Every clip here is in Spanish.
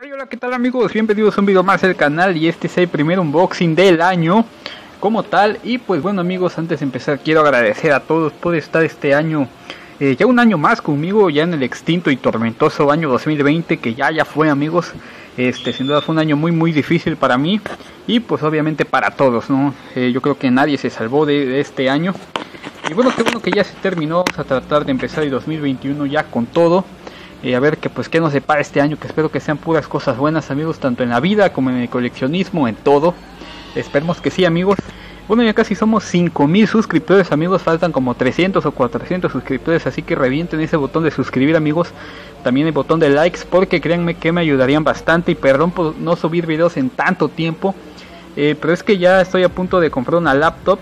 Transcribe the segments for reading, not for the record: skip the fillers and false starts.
Hola, ¿qué tal amigos? Bienvenidos a un video más del canal y este es el primer unboxing del año como tal. Y pues bueno amigos, antes de empezar quiero agradecer a todos por estar este año, ya un año más conmigo, ya en el extinto y tormentoso año 2020 que ya fue amigos. Sin duda fue un año muy difícil para mí y pues obviamente para todos, ¿no? Yo creo que nadie se salvó de este año. Y bueno, qué bueno que ya se terminó. Vamos a tratar de empezar el 2021 ya con todo. A ver qué nos depara este año, que espero que sean puras cosas buenas amigos, tanto en la vida como en el coleccionismo, en todo. Esperemos que sí amigos. Bueno, ya casi somos 5000 suscriptores amigos, faltan como 300 o 400 suscriptores, así que revienten ese botón de suscribir amigos. También el botón de likes, porque créanme que me ayudarían bastante. Y perdón por no subir videos en tanto tiempo, pero es que ya estoy a punto de comprar una laptop,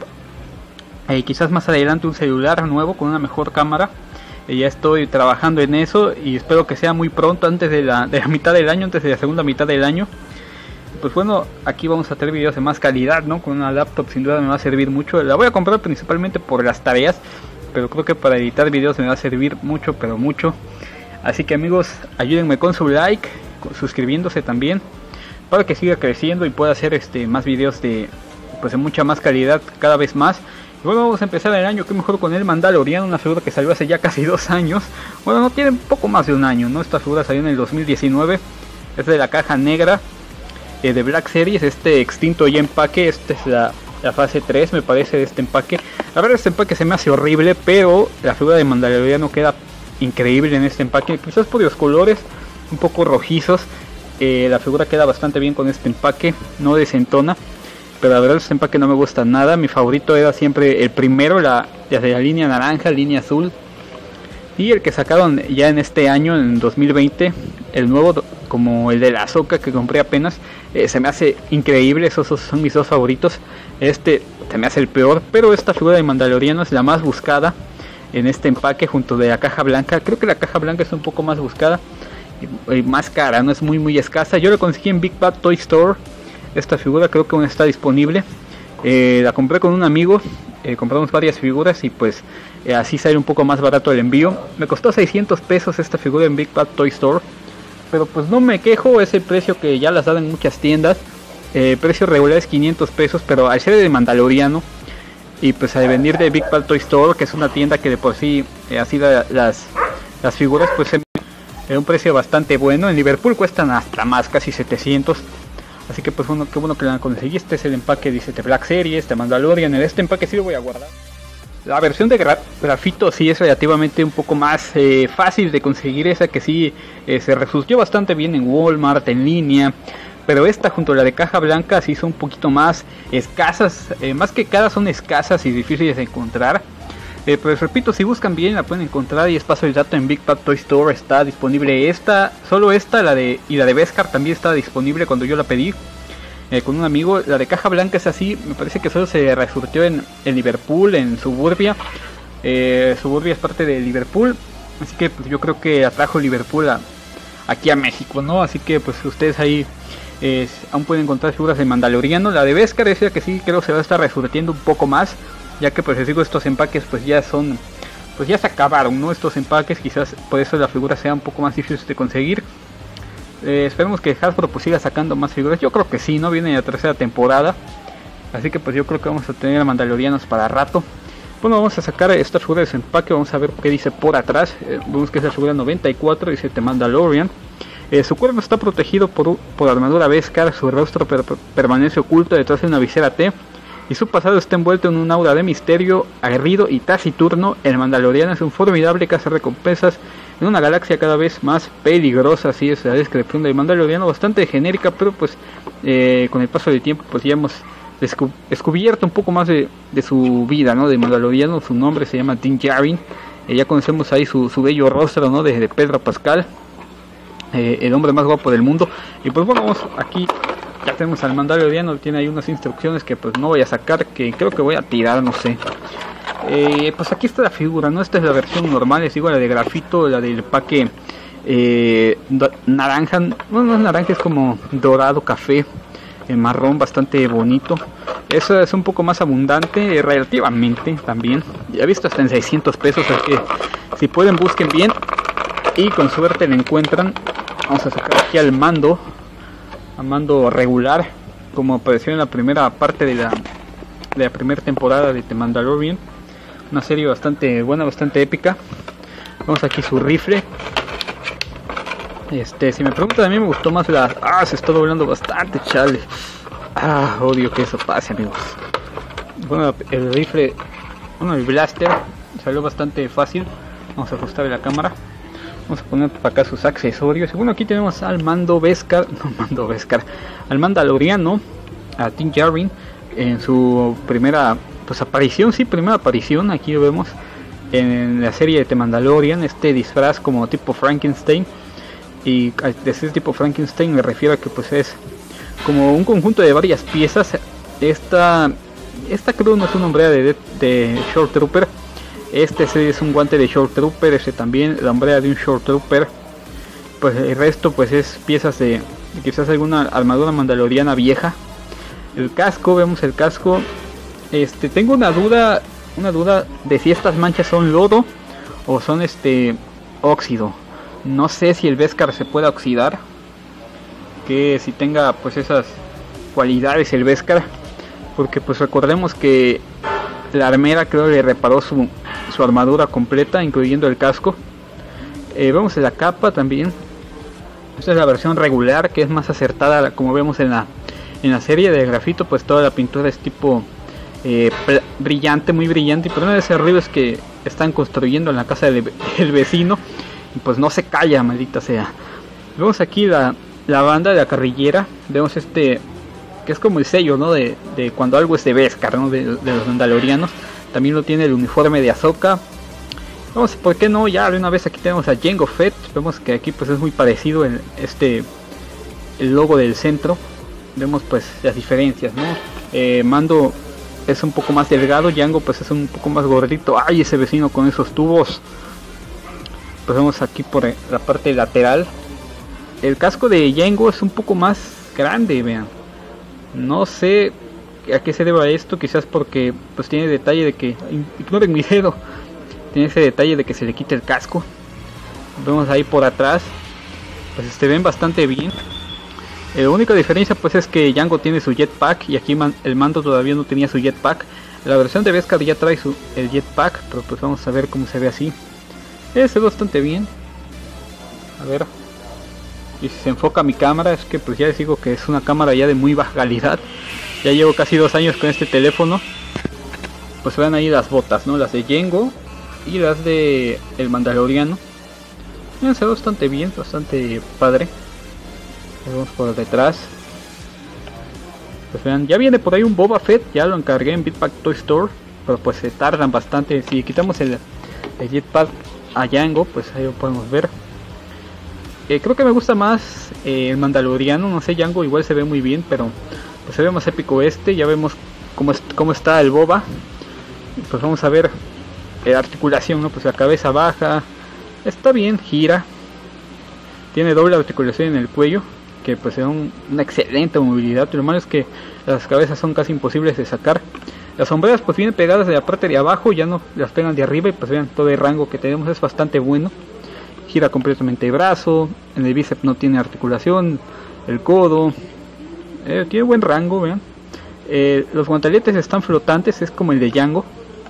quizás más adelante un celular nuevo con una mejor cámara. Ya estoy trabajando en eso y espero que sea muy pronto, antes de la mitad del año, antes de la segunda mitad del año. Pues bueno, aquí vamos a tener videos de más calidad, ¿no? Con una laptop sin duda me va a servir mucho. La voy a comprar principalmente por las tareas, pero creo que para editar videos me va a servir mucho, pero mucho. Así que amigos, ayúdenme con su like, suscribiéndose también, para que siga creciendo y pueda hacer más videos de mucha más calidad cada vez más. Bueno, vamos a empezar el año, que mejor con el Mandalorian, una figura que salió hace ya casi 2 años. Bueno, no tiene poco más de un año, ¿no? Esta figura salió en el 2019. Es de la caja negra de Black Series, extinto ya empaque. Esta es la fase 3, me parece, de este empaque. La verdad, este empaque se me hace horrible, pero la figura de Mandaloriano queda increíble en este empaque. Quizás por los colores un poco rojizos, la figura queda bastante bien con este empaque, no desentona. Pero la verdad este empaque no me gusta nada. Mi favorito era siempre el primero, la de la línea naranja, línea azul. Y el que sacaron ya en este año, en 2020, el nuevo, como el de la Ahsoka que compré apenas, se me hace increíble. Esos son mis dos favoritos. Se me hace el peor, pero esta figura de Mandaloriano es la más buscada en este empaque, junto de la caja blanca. Creo que la caja blanca es un poco más buscada y más cara, no es muy escasa. Yo la conseguí en Big Bad Toy Store. Esta figura creo que aún está disponible. La compré con un amigo, compramos varias figuras y pues así sale un poco más barato el envío. Me costó 600 pesos esta figura en Big Bad Toy Store, pero pues no me quejo, es el precio que ya las dan en muchas tiendas. Precio regular es 500 pesos, pero al ser de Mandaloriano y pues al venir de Big Bad Toy Store, que es una tienda que de por sí así las figuras, pues es un precio bastante bueno. En Liverpool cuestan hasta más, casi 700. Así que pues bueno, qué bueno que la conseguí. Este es el empaque, dice de Black Series, de Mandalorian. En este empaque sí lo voy a guardar. La versión de grafito sí es relativamente un poco más fácil de conseguir. Esa que sí se resurgió bastante bien en Walmart, en línea. Pero esta junto a la de caja blanca sí son un poquito más escasas. Más que caras, son escasas y difíciles de encontrar. Pues repito, si buscan bien la pueden encontrar. Y les paso el dato, en Big Bad Toy Store está disponible solo esta, la de Beskar también está disponible cuando yo la pedí con un amigo. La de caja blanca es así, me parece que solo se resurtió en Liverpool, en Suburbia. Suburbia es parte de Liverpool, así que pues yo creo que atrajo Liverpool aquí a México, ¿no? Así que pues ustedes ahí aún pueden encontrar figuras de Mandaloriano. La de Beskar es la que sí creo se va a estar resurtiendo un poco más, ya que pues les digo, estos empaques pues ya se acabaron, ¿no? Estos empaques, quizás por eso la figura sea un poco más difícil de conseguir. Esperemos que Hasbro pues siga sacando más figuras. Yo creo que sí, ¿no? Viene la tercera temporada, así que pues yo creo que vamos a tener a Mandalorianos para rato. Bueno, vamos a sacar esta figura de su empaque, vamos a ver qué dice por atrás. Vemos que es la figura 94, dice The Mandalorian. Su cuerpo está protegido por armadura Beskar, su rostro permanece oculto detrás de una visera T. Y su pasado está envuelto en un aura de misterio, aguerrido y taciturno. El Mandaloriano es un formidable cazarrecompensas en una galaxia cada vez más peligrosa. Así es la descripción del Mandaloriano, bastante genérica, pero pues con el paso del tiempo pues ya hemos descubierto un poco más de su vida, ¿no? De Mandaloriano. Su nombre se llama Din Djarin. Ya conocemos ahí su bello rostro, ¿no? De Pedro Pascal, el hombre más guapo del mundo. Y pues bueno, vamos aquí. Ya tenemos al Mandaloriano, tiene ahí unas instrucciones que pues no voy a sacar, que creo que voy a tirar, no sé. Pues aquí está la figura, ¿no? Esta es la versión normal, les digo, la de grafito, la del empaque naranja. No es naranja, es como dorado, café, marrón, bastante bonito. Esa es un poco más abundante, relativamente también. Ya he visto hasta en 600 pesos, así que si pueden busquen bien y con suerte la encuentran. Vamos a sacar aquí al mando. a mando regular, como apareció en la primera parte de la primera temporada de The Mandalorian. Una serie bastante buena, bastante épica. Vamos aquí su rifle. Si me preguntan, a mí me gustó más la... se está doblando bastante, chale. Odio que eso pase, amigos. Bueno, el rifle, el blaster salió bastante fácil. Vamos a ajustar la cámara. Vamos a poner para acá sus accesorios. Y bueno, aquí tenemos al Mando Beskar, al Mandaloriano, a Din Djarin, en su primera aparición. Aquí lo vemos en la serie de The Mandalorian. Este disfraz como tipo Frankenstein. Y de ese tipo Frankenstein me refiero a que pues es como un conjunto de varias piezas. Esta creo no es una hombrera de Short Trooper. Este es un guante de Short Trooper. También la hombrera de un Short Trooper. Pues el resto pues es piezas de quizás alguna armadura mandaloriana vieja. El casco, vemos el casco. Tengo una duda de si estas manchas son lodo o son óxido. No sé si el Beskar se pueda oxidar, que si tenga pues esas cualidades el Beskar, porque pues recordemos que la armera creo le reparó su armadura completa, incluyendo el casco. Vemos la capa también. Esta es la versión regular, que es más acertada, como vemos en la serie de grafito. Pues toda la pintura es tipo brillante, muy brillante. Y por una de esas arriba es que están construyendo en la casa del vecino. Y pues no se calla, maldita sea. Vemos aquí la banda de la carrillera. Vemos que es como el sello, ¿no? De cuando algo es de Beskar, ¿no? De los mandalorianos. También lo tiene el uniforme de Ahsoka. Vamos, ¿por qué no? Ya de una vez aquí tenemos a Jango Fett. Vemos que aquí pues es muy parecido el logo del centro. Vemos pues las diferencias, ¿no? Mando es un poco más delgado. Jango pues es un poco más gordito. ¡Ay, ese vecino con esos tubos! Pues vemos aquí por la parte lateral. El casco de Jango es un poco más grande, vean. No sé a qué se deba esto. Quizás porque pues tiene detalle de que... Ignoren mi dedo. Tiene ese detalle de que se le quite el casco. Vemos ahí por atrás. Pues se ven bastante bien. La única diferencia pues es que Jango tiene su jetpack. Y aquí el Mando todavía no tenía su jetpack. La versión de Beskar ya trae el jetpack. Pero pues vamos a ver cómo se ve así. Se ve bastante bien. A ver. Y si se enfoca mi cámara, es que pues ya les digo que es una cámara ya de muy baja calidad. Ya llevo casi 2 años con este teléfono. Pues vean ahí las botas, ¿no? Las de Jango y las de el Mandaloriano. Miren, se ve bastante bien, bastante padre. Vamos por detrás. Pues vean, ya viene por ahí un Boba Fett. Ya lo encargué en Bitpack Toy Store. Pero pues se tardan bastante. Si quitamos el jetpack a Jango, pues ahí lo podemos ver. Creo que me gusta más el Mandaloriano. No sé, Jango igual se ve muy bien, pero pues se ve más épico ya vemos cómo está el Boba. Pues vamos a ver la articulación, ¿no? Pues la cabeza baja, está bien, gira. Tiene doble articulación en el cuello, que pues da una excelente movilidad. Lo malo es que las cabezas son casi imposibles de sacar. Las sombreras pues vienen pegadas de la parte de abajo, ya no las pegan de arriba. Y pues vean, todo el rango que tenemos es bastante bueno. Gira completamente el brazo, en el bíceps no tiene articulación, el codo, tiene buen rango, vean. Los guantaletes están flotantes, es como el de Jango.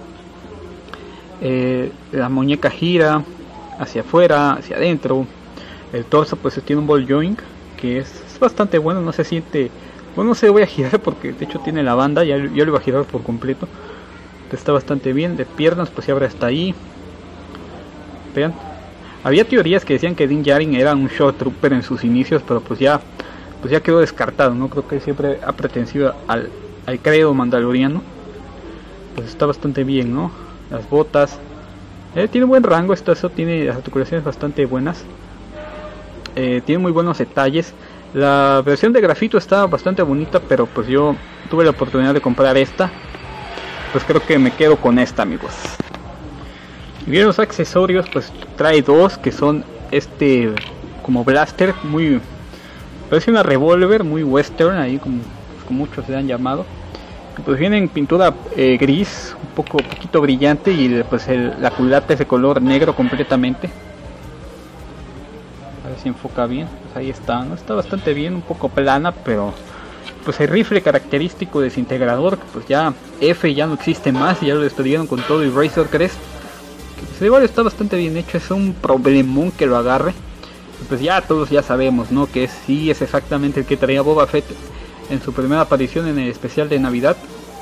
La muñeca gira hacia afuera, hacia adentro. El torso pues tiene un ball joint que es bastante bueno, no se siente... Bueno, no se voy a girar porque de hecho tiene la banda, ya lo voy a girar por completo. Está bastante bien. De piernas pues se abre hasta ahí. Vean. Había teorías que decían que Din Djarin era un Short Trooper en sus inicios, pero pues ya quedó descartado, ¿no? Creo que siempre ha pertenecido al credo mandaloriano. Pues está bastante bien, ¿no? Las botas. Tiene buen rango, eso tiene las articulaciones bastante buenas. Tiene muy buenos detalles. La versión de grafito está bastante bonita, pero pues yo tuve la oportunidad de comprar esta. Pues creo que me quedo con esta, amigos. Y bien, los accesorios pues trae 2 que son como blaster, muy... Parece una revólver muy western, ahí como muchos se han llamado. Pues viene en pintura gris, un poquito brillante, y pues la culata es de color negro completamente. A ver si enfoca bien. Pues ahí está, ¿no? Está bastante bien, un poco plana, pero pues el rifle característico desintegrador, pues ya F ya no existe más, ya lo destruyeron con todo, y Razor Crest, que pues igual está bastante bien hecho. Es un problemón que lo agarre. Pues ya todos ya sabemos, ¿no? Que sí es exactamente el que traía Boba Fett en su primera aparición en el especial de Navidad.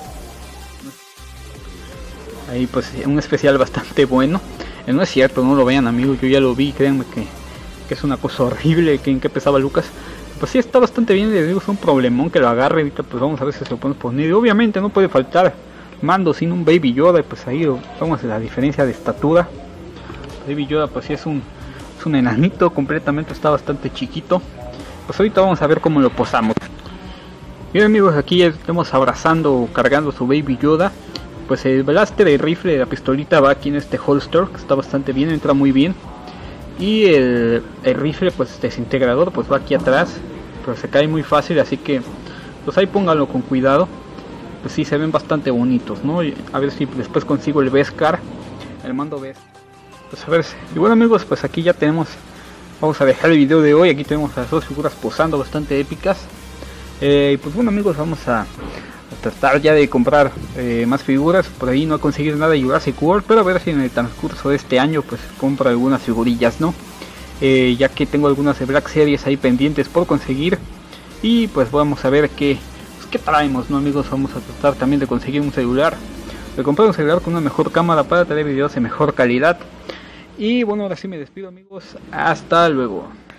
Ahí pues un especial bastante bueno. No es cierto, no lo vean, amigos, yo ya lo vi, créanme que es una cosa horrible en que pesaba Lucas. Pues sí, está bastante bien, les digo, es un problemón que lo agarre. Ahorita pues vamos a ver si se lo podemos poner. Y obviamente no puede faltar Mando sin un Baby Yoda, y pues ahí vamos a la diferencia de estatura. Baby Yoda pues sí es un enanito completamente, está bastante chiquito. Pues ahorita vamos a ver cómo lo posamos. Bien, amigos, aquí ya estamos abrazando, cargando su Baby Yoda. Pues el blaster, el rifle, la pistolita va aquí en este holster, que está bastante bien, entra muy bien. Y el rifle pues desintegrador pues va aquí atrás, pero se cae muy fácil, así que pues ahí pónganlo con cuidado. Pues sí, se ven bastante bonitos, ¿no? Y a ver si después consigo el Beskar, el mando Beskar. Pues a ver, y bueno, amigos, pues aquí ya tenemos, vamos a dejar el video de hoy. Aquí tenemos las dos figuras posando bastante épicas. Y pues bueno, amigos, vamos a tratar ya de comprar más figuras. Por ahí no he conseguido nada de Jurassic World, pero a ver si en el transcurso de este año pues compro algunas figurillas, ¿no? Ya que tengo algunas de Black Series ahí pendientes por conseguir. Y pues vamos a ver qué traemos, ¿no, amigos? Vamos a tratar también de conseguir un celular, de comprar un celular con una mejor cámara para tener videos de mejor calidad. Y bueno, ahora sí me despido, amigos, hasta luego.